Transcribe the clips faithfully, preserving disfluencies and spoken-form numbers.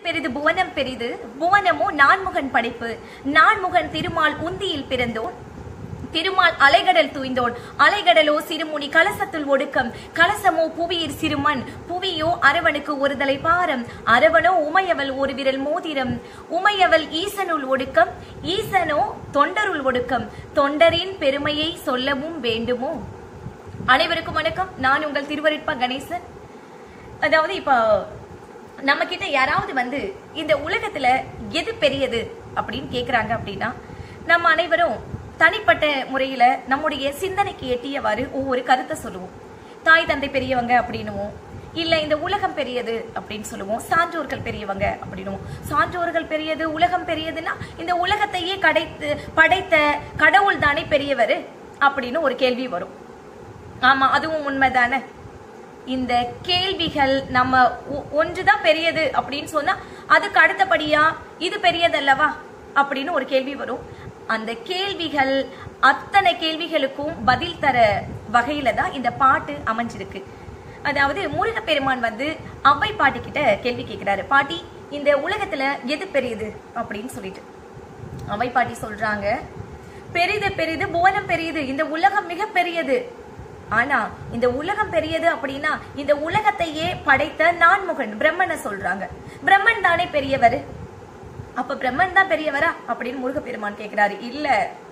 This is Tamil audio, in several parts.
பெரிது புவனம் பெரிது, புவனமோ நான்முகன் படைப்பு. நான்முகன் திருமால் உந்தியில் பிறந்தோன், திருமால் அலைகடல் தூய்ந்தோன். அலைகடலோ சிறுமுனி கலசத்துள் ஒடுக்கம், கலசமோ புவியிற் சிறுமண். புவியோ அரவனுக்கு ஒரு தலை பாரம், அரவனோ உமையவள் ஒரு விரல் மோதிரம். உமையவள் ஈசனுள் ஒடுக்கம், ஈசனோ தொண்டருள் ஒடுக்கம். தொண்டரின் பெருமையை சொல்லவும் வேண்டுமோ? அனைவருக்கும் வணக்கம். நான் உங்கள் திருவருட்பா கணேசன். அதாவது இப்ப நம்ம கிட்ட யாராவது வந்து இந்த உலகத்துல எது பெரியது அப்படின்னு கேக்குறாங்க அப்படின்னா, நம்ம அனைவரும் தனிப்பட்ட முறையில நம்முடைய சிந்தனைக்கு எட்டியவாறு ஒவ்வொரு கருத்தை சொல்லுவோம். தாய் தந்தை பெரியவங்க அப்படின்னுவோம், இல்ல இந்த உலகம் பெரியது அப்படின்னு சொல்லுவோம். சான்றோர்கள் பெரியவங்க அப்படின்னுவோம். சான்றோர்கள் பெரியது, உலகம் பெரியதுன்னா இந்த உலகத்தையே கடைத்து படைத்த கடவுள் தானே பெரியவர் அப்படின்னு ஒரு கேள்வி வரும். ஆமா, அதுவும் உண்மைதானே. இந்த கேள்விகள் நம்ம ஒன்றுதான் பெரியது அப்படின்னு சொன்னா அதுக்கு அடுத்தபடியா இது பெரியதல்லவா அப்படின்னு ஒரு கேள்வி வரும். அந்த கேள்விகள் அத்தனை கேள்விகளுக்கும் பதில் தர வகையில தான் இந்த பாட்டு அமைஞ்சிருக்கு. அதாவது முருகப்பெருமான் வந்து அவ்வை பாட்டி கிட்ட கேள்வி கேட்கிறாரு, பாட்டி இந்த உலகத்துல எது பெரியது அப்படின்னு சொல்லிட்டு. அவ்வை பாட்டி சொல்றாங்க, பெரிது பெரிது புவனம் பெரியது, இந்த உலகம் மிக பெரியது. ஆனா இந்த உலகம் பெரியது அப்படின்னா இந்த உலகத்தையே படைத்த நான்முகன் பிரம்மனை சொல்றாங்க. பிரம்மன் தானே பெரியவர். அப்ப பிரம்மன் தான் பெரியவரா அப்படின்னு முருகப்பெருமான் கேட்கிறாரு. இல்ல,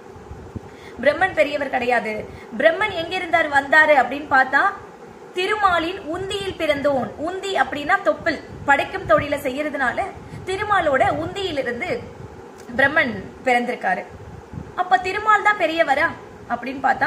பிரம்மன் பெரியவர் கிடையாது. பிரம்மன் எங்க இருந்தாரு வந்தாரு அப்படின்னு பார்த்தா திருமாலின் உந்தியில் பிறந்தோன். உந்தி அப்படின்னா தொப்பில், படைக்கும் தொழிலை செய்யறதுனால திருமாலோட உந்தியிலிருந்து பிரம்மன் பிறந்திருக்காரு. அப்ப திருமால் தான் பெரியவரா அப்படின்னு பார்த்தா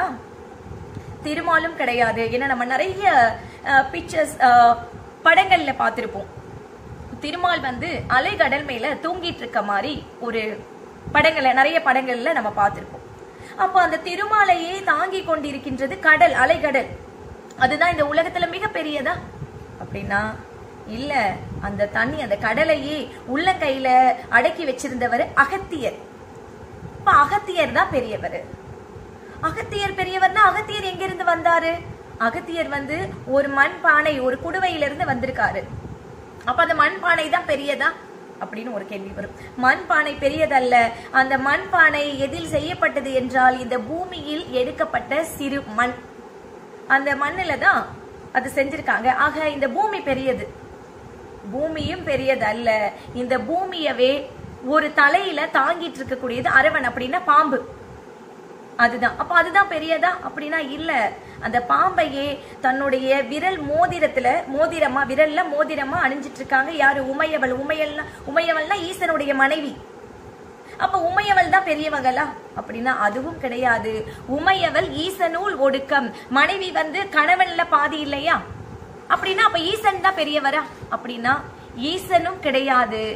திருமாலும் கிடையாது. ஏன்னா நம்ம நிறைய பிக்சர்ஸ் படங்கள்ல பார்த்திருப்போம். திருமால் வந்து அலைகடல் மேல தூங்கிட்டு இருக்க மாதிரி ஒரு படங்களை நிறைய படங்கள்ல நம்ம பார்த்திருப்போம். அப்போ அந்த திருமாலையே தாங்கி கொண்டிருக்கின்றது கடல், அலைகடல். அதுதான் இந்த உலகத்துல மிக பெரியதா அப்படின்னா இல்ல. அந்த தண்ணி, அந்த கடலையே உள்ளங்கையில அடக்கி வச்சிருந்தவர் அகத்தியர். இப்ப அகத்தியர் தான் பெரியவர். அகத்தியர் பெரியவர்னா அகத்தியர் எங்க இருந்து வந்தாரு? அகத்தியர் வந்து ஒரு மண் பானை, ஒரு குடுவையில இருந்து வந்திருக்காரு. அப்ப அந்த மண் பானை தான் பெரியதா அப்படின்னு ஒரு கேள்வி வரும். மண் பானை பெரியதல்ல. அந்த மண் பானை எதில் செய்யப்பட்டது என்றால் இந்த பூமியில் எடுக்கப்பட்ட சிறு மண், அந்த மண்ணில தான் அது செஞ்சிருக்காங்க. ஆக இந்த பூமி பெரியது. பூமியும் பெரியது அல்ல. இந்த பூமியவே ஒரு தலையில தாங்கிட்டு இருக்கக்கூடியது அரவன் அப்படின்னா பாம்பு, அதுதான். அப்ப அதுதான் பெரியதா அப்படின்னா இல்ல. அந்த பாம்பையே தன்னுடைய விரல் மோதிரத்துல, மோதிரமா விரல்ல மோதிரமா அணிஞ்சிட்டு இருக்காங்க. யாரு? உமையவள். உமையல்னா உமையவள்னா ஈசனுடைய மனைவி. அப்ப உமையவள் தான் பெரியவங்களா அப்படின்னா அதுவும் கிடையாது. உமையவள் ஈசனுள் ஒடுக்கம். மனைவி வந்து கணவன்ல பாதி இல்லையா அப்படின்னா அப்ப ஈசன் தான் பெரியவரா அப்படின்னா ஈசனும் கிடையாது.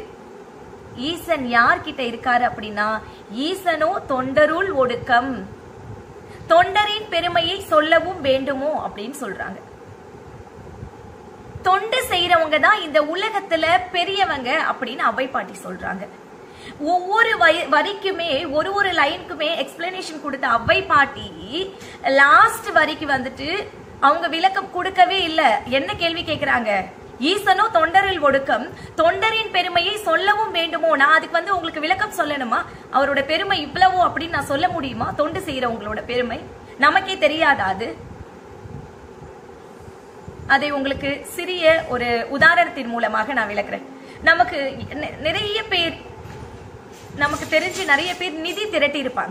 ஈசன் யார்கிட்ட இருக்காரு அப்படின்னா ஈசனோ தொண்டருள் ஒடுக்கம். தொண்டரின் பெருமையை சொல்லவும் வேண்டுமோ அப்படின்னு சொல்றாங்க. தொண்டு செய்யறவங்க தான் இந்த உலகத்துல பெரியவங்க அப்படின்னு அவ்வை பாட்டி சொல்றாங்க. ஒவ்வொரு வரிக்குமே ஒரு ஒரு லைனுக்குமே எக்ஸ்பிளனேஷன் கொடுத்த அவ்வை பாட்டி லாஸ்ட் வரிக்கு வந்துட்டு அவங்க விளக்கம் கொடுக்கவே இல்லை. என்ன கேள்வி கேட்கிறாங்க? ஈசனோ தொண்டரில் ஒடுக்கம், தொண்டரின் பெருமையை சொல்லவும் வேண்டுமோ? நான் அதுக்கு வந்து உங்களுக்கு விளக்கம் சொல்லணுமா? அவரோட பெருமை இவ்வளவோ அப்படின்னு நான் சொல்ல முடியுமா? தொண்டு செய்யறவங்களோட பெருமை நமக்கே தெரியாதா? அது அதை உங்களுக்கு சிறிய ஒரு உதாரணத்தின் மூலமாக நான் விளக்குறேன். நமக்கு நிறைய பேர், நமக்கு தெரிஞ்சு நிறைய பேர் நிதி திரட்டி இருப்பாங்க.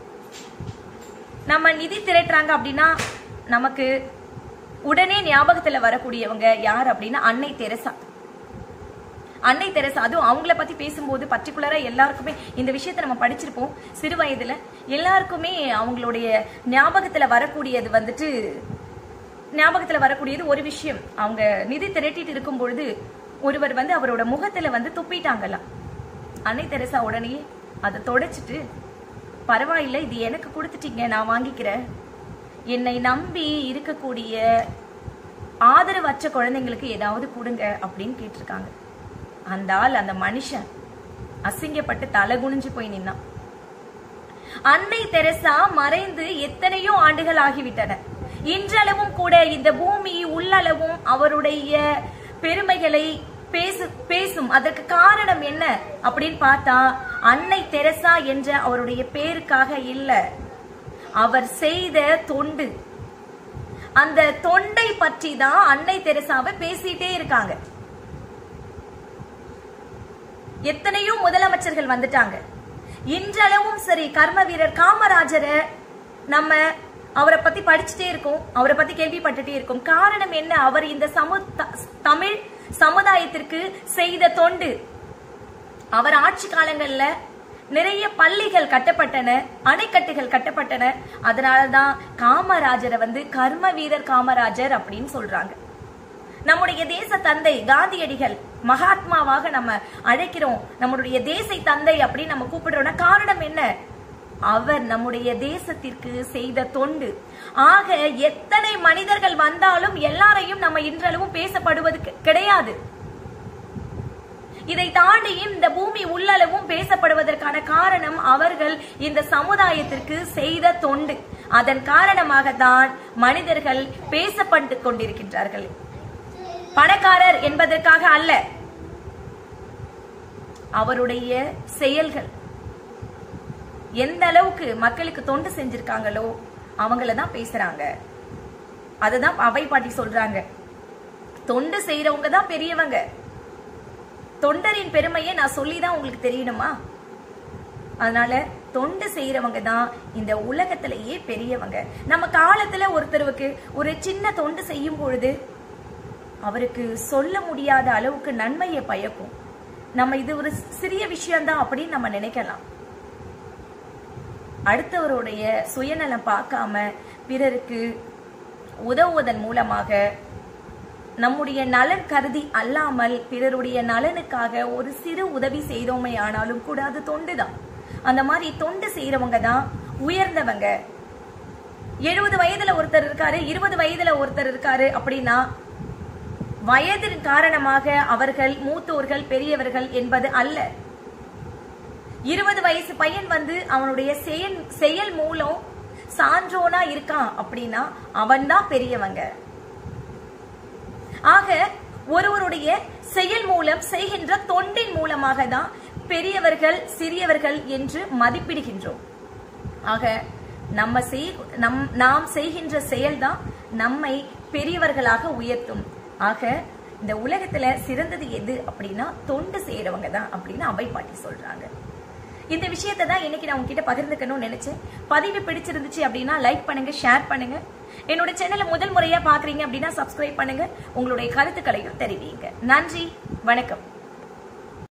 நம்ம நிதி திரட்டுறாங்க அப்படின்னா நமக்கு உடனே ஞாபகத்துல வரக்கூடியவங்க யார் அப்படின்னா அன்னை தெரசா. அன்னை தெரசா, அதுவும் அவங்கள பத்தி பேசும்போது பர்டிகுலரா எல்லாருக்குமே இந்த விஷயத்த நம்ம படிச்சிருப்போம் சிறு வயதுல. எல்லாருக்குமே அவங்களுடைய ஞாபகத்துல வரக்கூடியது வந்துட்டு ஞாபகத்துல வரக்கூடியது ஒரு விஷயம். அவங்க நிதி திரட்டிட்டு இருக்கும் பொழுது ஒருவர் வந்து அவரோட முகத்துல வந்து துப்பிட்டாங்கலாம். அன்னை தெரசா உடனே அதை தொடச்சிட்டு, பரவாயில்லை, இது எனக்கு கொடுத்துட்டீங்க, நான் வாங்கிக்கிறேன். என்னை நம்பி இருக்கக்கூடிய ஆதரவற்ற குழந்தைங்களுக்கு ஏதாவது கொடுங்க அப்படின்னு கேட்டிருக்காங்க. அந்த ஆள், அந்த மனுஷன் அசிங்கப்பட்டு தலை குனிஞ்சு போய் நின்னான். அன்னை தெரசா மறைந்து எத்தனையோ ஆண்டுகள் ஆகிவிட்டன. இன்றளவும் கூட இந்த பூமி உள்ளளவும் அவருடைய பெருமைகளை பேசு பேசும் அதற்கு காரணம் என்ன அப்படின்னு பார்த்தா அன்னை தெரசா என்ற அவருடைய பேருக்காக இல்ல, அவர் செய்த தொண்டு. அந்த தொண்டை பற்றி தான் அன்னை தெரசாவை பேசிட்டே இருக்காங்க. எத்தனையோ முதலமைச்சர்கள் வந்துட்டாங்க. இன்றளவும் சரி கர்ம வீரர் காமராஜரை நம்ம அவரை பத்தி படிச்சுட்டே இருக்கோம், அவரை பத்தி கேள்விப்பட்டுட்டே இருக்கோம். காரணம் என்ன? அவர் இந்த சமு தமிழ் சமுதாயத்திற்கு செய்த தொண்டு. அவர் ஆட்சி காலங்கள்ல நிறைய பள்ளிகள் கட்டப்பட்டன, அணைக்கட்டுகள் கட்டப்பட்டன. அதனாலதான் காமராஜரை வந்து கர்ம வீரர் காமராஜர் அப்படின்னு சொல்றாங்க. நம்முடைய தேச தந்தை காந்தியடிகள் மகாத்மாவாக நம்ம அழைக்கிறோம், நம்முடைய தேச தந்தை அப்படின்னு நம்ம கூப்பிடுறோம்னா காரணம் என்ன? அவர் நம்முடைய தேசத்திற்கு செய்த தொண்டு. ஆக எத்தனை மனிதர்கள் வந்தாலும் எல்லாரையும் நம்ம இன்றளவும் பேசப்படுவது கிடையாது. இதை தாண்டியும் இந்த பூமி உள்ளளவும் பேசப்படுவதற்கான காரணம் அவர்கள் இந்த சமுதாயத்திற்கு செய்த தொண்டு. அதன் காரணமாக தான் மனிதர்கள் பேசப்பட்டு கொண்டிருக்கின்றார்கள். பணக்காரர் என்பதற்காக அல்ல, அவருடைய செயல்கள் எந்த அளவுக்கு மக்களுக்கு தொண்டு செஞ்சிருக்காங்களோ அவங்களதான் பேசுறாங்க. அததான் அவை பாட்டி சொல்றாங்க, தொண்டு செய்யறவங்க தான் பெரியவங்க. தொண்டரின் பெருமையை நான் சொல்லிதான் உங்களுக்கு தெரியணுமா? அதனால தொண்டு செய்யறவங்க தான் இந்த உலகத்திலேயே பெரியவங்க. நம்ம காலத்துல ஒருத்தருக்கு ஒரு சின்ன தொண்டு செய்யும் பொழுது அவருக்கு சொல்ல முடியாத அளவுக்கு நன்மையை பயக்கும். நம்ம இது ஒரு சிறிய விஷயம்தான் அப்படின்னு நம்ம நினைக்கலாம். அடுத்தவருடைய சுயநலம் பார்க்காம பிறருக்கு உதவுவதன் மூலமாக நம்முடைய நலன் கருதி அல்லாமல் பிறருடைய நலனுக்காக ஒரு சிறு உதவி செய்தோமே ஆனாலும் கூட அது தொண்டுதான். அந்த மாதிரி தொண்டு செய்யறவங்க தான் உயர்ந்தவங்க. எழுபது வயதுல ஒருத்தர் இருக்காரு, இருபது வயதுல ஒருத்தர் இருக்காரு அப்படின்னா வயதின் காரணமாக அவர்கள் மூத்தோர்கள் பெரியவர்கள் என்பது அல்ல. இருபது வயசு பையன் வந்து அவனுடைய செயல் செயல் மூலம் சான்றோனா இருக்கான் அப்படின்னா அவன் தான் பெரியவங்க. ஆக ஒருவருடைய செயல் மூலம் செய்கின்ற தொண்டின் மூலமாக தான் பெரியவர்கள் சிறியவர்கள் என்று மதிப்பிடுகின்றோம். ஆக நம்ம செய் நம் நாம் செய்கின்ற செயல்தான் நம்மை பெரியவர்களாக உயர்த்தும். ஆக இந்த உலகத்துல சிறந்தது எது அப்படின்னா தொண்டு செய்யறவங்க தான் அப்படின்னு அவை பாட்டி சொல்றாங்க. இந்த விஷயத்தை தான் இன்னைக்கு நான் உங்ககிட்ட பகிர்ந்துக்கணும்னு நினைச்சேன். பதிவு பிடிச்சிருந்துச்சு அப்படின்னா லைக் பண்ணுங்க, ஷேர் பண்ணுங்க. என்னோட சேனலை முதல் முறையா பாக்குறீங்க அப்படின்னா சப்ஸ்கிரைப் பண்ணுங்க. உங்களுடைய கருத்துக்களையும் தெரிவிங்க. நன்றி, வணக்கம்.